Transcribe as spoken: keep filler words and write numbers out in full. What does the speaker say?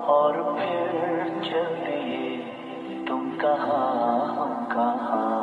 और फिर चल दिए तुम कहाँ हम कहाँ।